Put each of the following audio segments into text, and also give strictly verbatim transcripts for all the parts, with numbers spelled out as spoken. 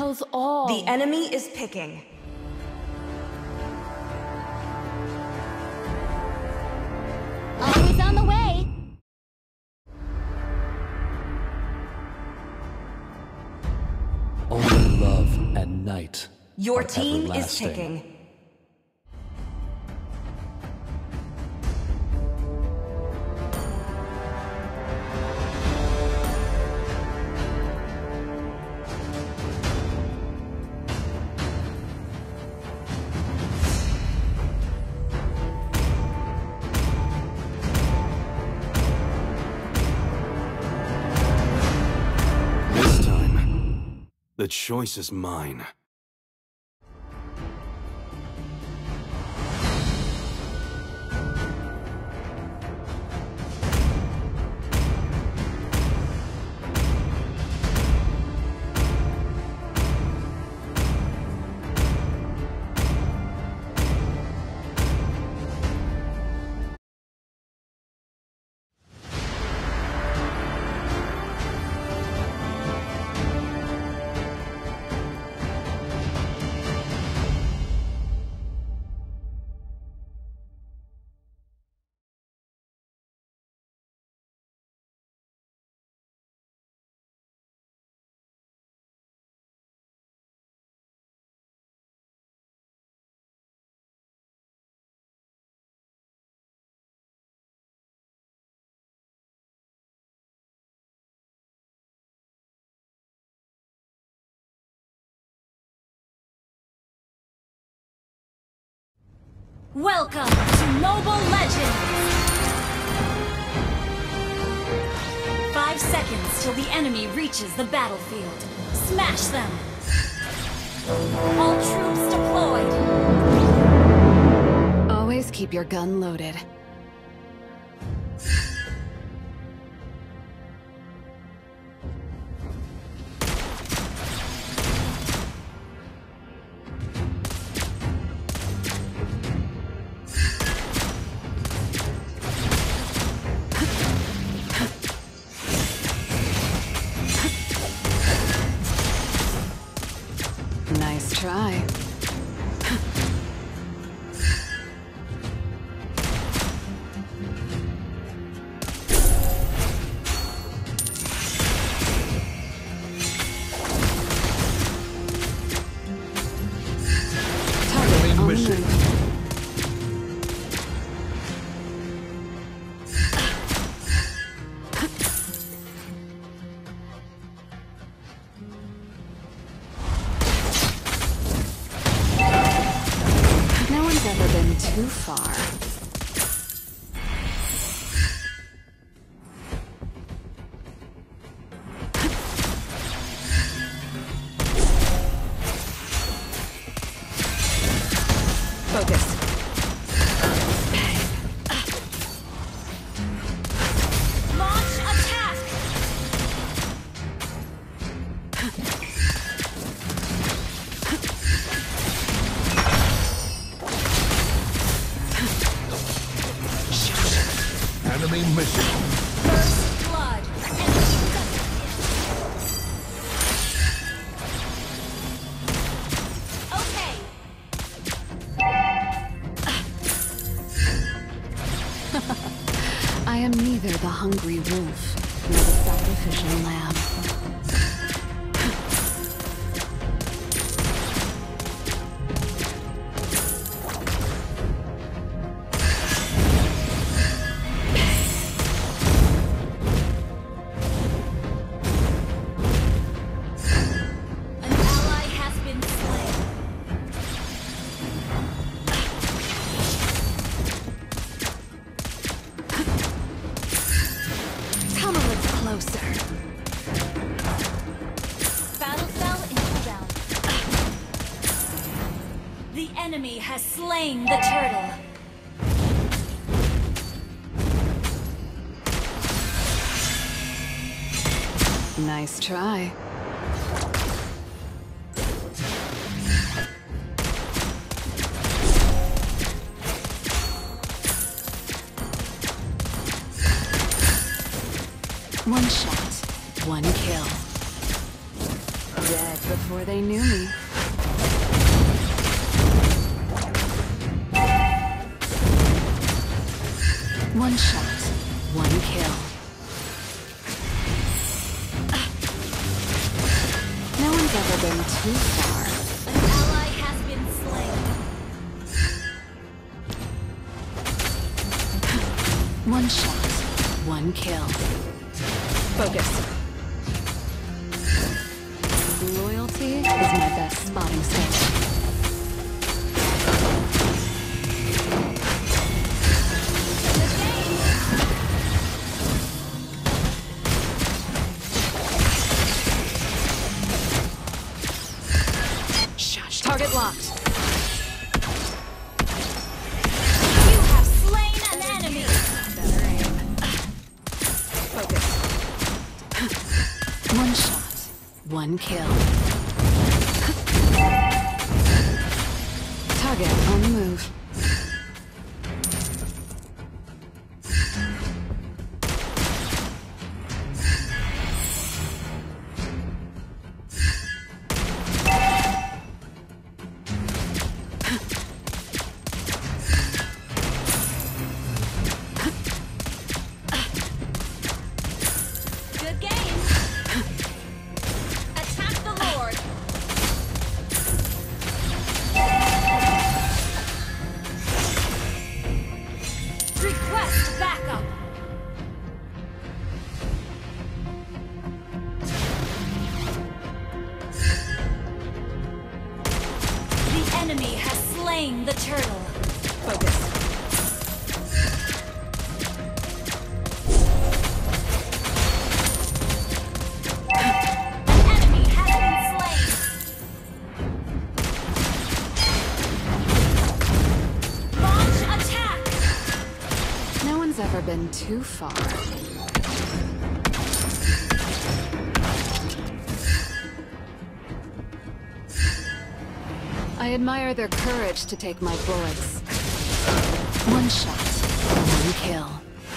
tells all. The enemy is picking. Always on the way. Only love and night. Your are team is everlasting. picking. The choice is mine. Welcome to Mobile Legends! Five seconds till the enemy reaches the battlefield. Smash them! All troops deployed! Always keep your gun loaded. Nice try. Target on the move. No one's ever been too far. Focus. Launch attack! Enemy mission. First blood! Enemy double kill. Okay. I am neither the hungry wolf nor the sacrificial lamb. An ally has been slain. Come a little closer. Battle cell in cooldown. The enemy has slain the turtle. Nice try. One shot, one kill. Dead before they knew me. One shot, one kill. No one's ever been too far. An ally has been slain. One shot, one kill. Focus. Loyalty is my best spotting skill. Target locked. You have slain an enemy. Better aim. Focus. One shot, one kill. Target on the move. Good game. Attack the Lord. Request backup. The enemy has slain the turtle. Focus. Enemy has been slain. Launch attack. No one's ever been too far. I admire their courage to take my bullets. One shot, one kill.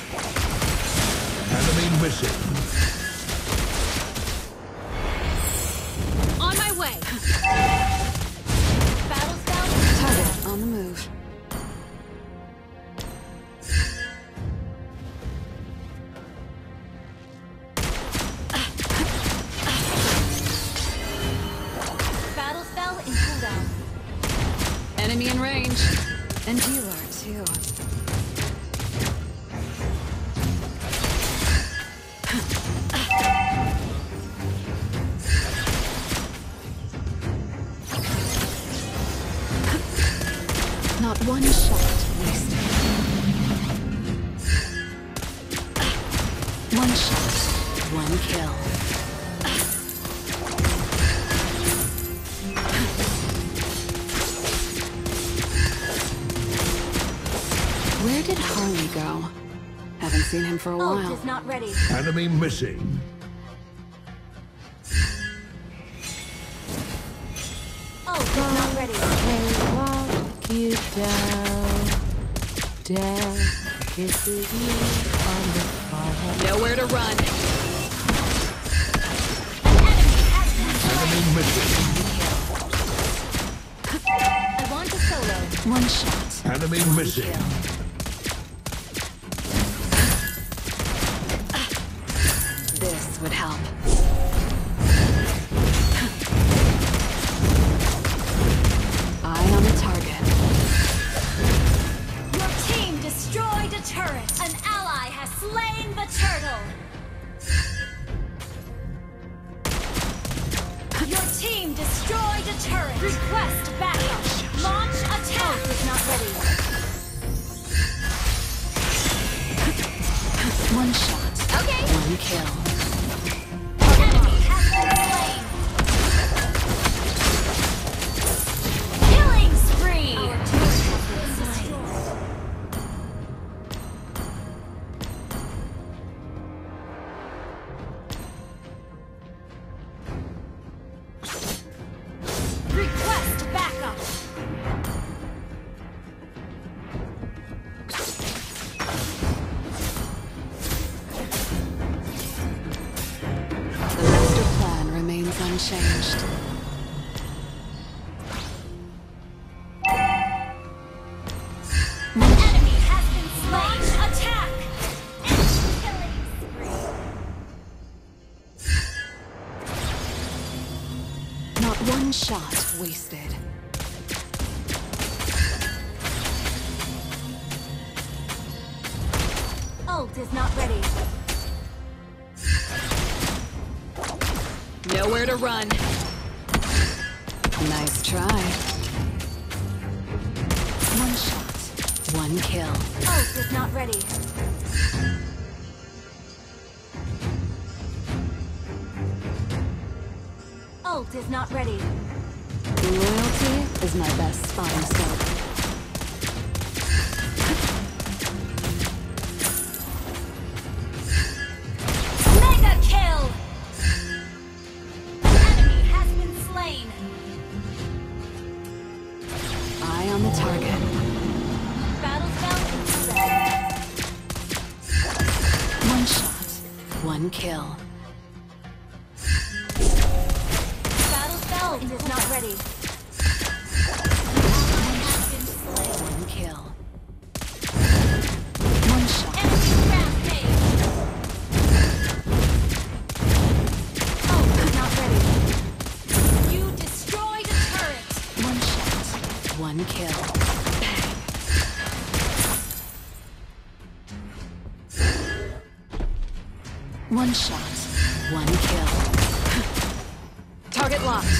Enemy missing. On my way. Battle spell. Target on the move. Battle spell in cooldown. Enemy in range. And you are too. Not one shot wasted. One shot, one kill. Where did Harley go? Haven't seen him for a Ult while. is not ready. Enemy missing. Ult is not ready. Walk you down, down, kisses you on the forehead. Nowhere to run. Enemy missing. I want to solo. One shot. Enemy missing. Kill. This would help. Eye on the target. Your team destroyed a turret. An ally has slain the turtle. Your team destroyed a turret. Request backup. Launch attack. Ult is not ready. One shot. Okay. One kill. Enemy has been slain. Killing spree. Our turret has been destroyed. Request backup. unleashed. Enemy has been slain. Attack! Killing spree. Not one shot wasted. Ult is not ready. Nowhere to run. Nice try. One shot, one kill. Ult is not ready. Ult is not ready. Loyalty is my best spotting scope. Mega kill! Enemy has been slain. Eye on the target. Battle spell ready. One shot, one kill. Battle spell is not ready. One kill. One shot. Enemy rampage. Ult is not ready. You destroyed a turret. One shot, one kill. Bang. One shot, one kill. Target locked.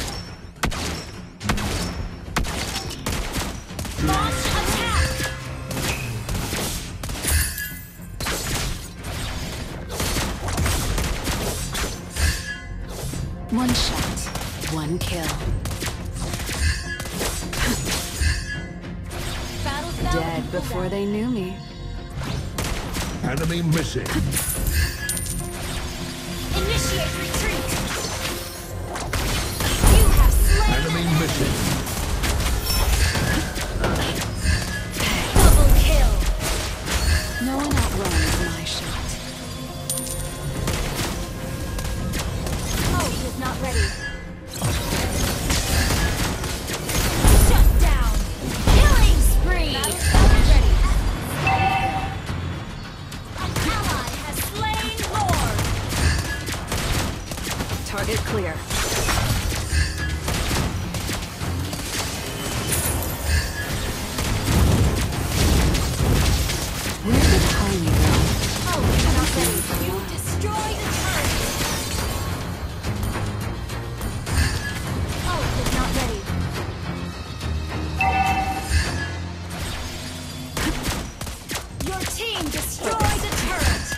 Launch attack! One shot, one kill. Battle spell Dead before they knew me. Enemy missing. Initiate retreat. You have slain. Enemy missing. Double kill. No one outruns my shot. Ult is not ready. Shut down. Killing spree. Battle spell ready. An ally has slain Lord. Target clear. Where did Tiny go? Ult is not ready. You destroyed a turret. Ult is not ready. Your team destroyed a turret.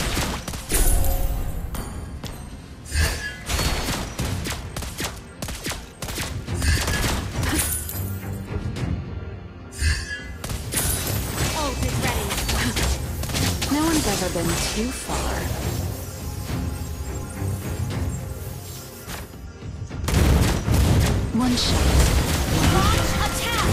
Ult is ready. No one's ever been too far. One shot. Launch attack!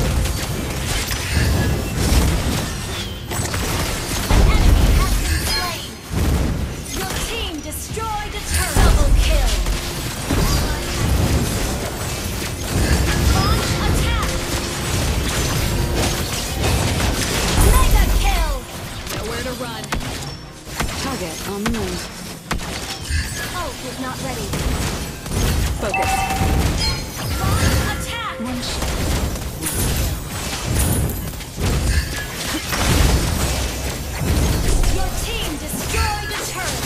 An enemy has been slain. Your team destroyed a turret. Double kill. Launch attack! Mega kill! Nowhere to run. Target on the move. Ult is not ready. Focus. Launch attack! One shot. Your team destroyed a turret.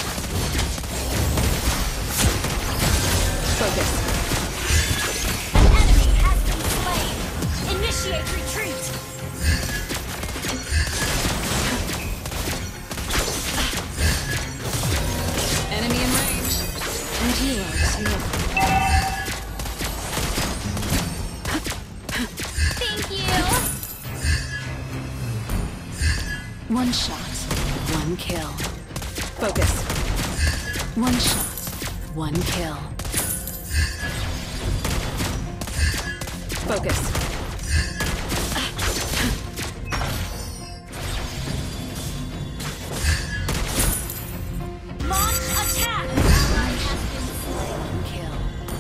Focus. An enemy has been slain. Initiate retreat. Enemy in range. And you are too. Thank you. One shot, one kill. Focus. One shot, one kill. Focus. Launch attack! Ally has been slain. One kill.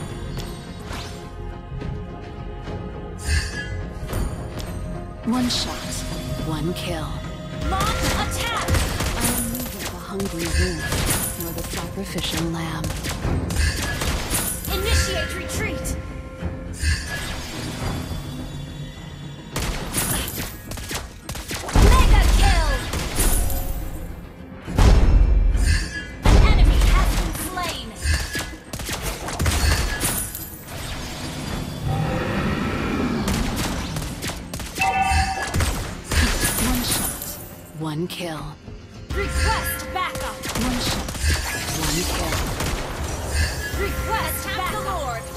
One shot, one kill. Launch attack! I am neither the hungry wolf nor the sacrificial lamb. Initiate retreat! Mega kill! An enemy has been slain! One shot, one kill. Request backup! One shot, one kill. Request backup! The Lord!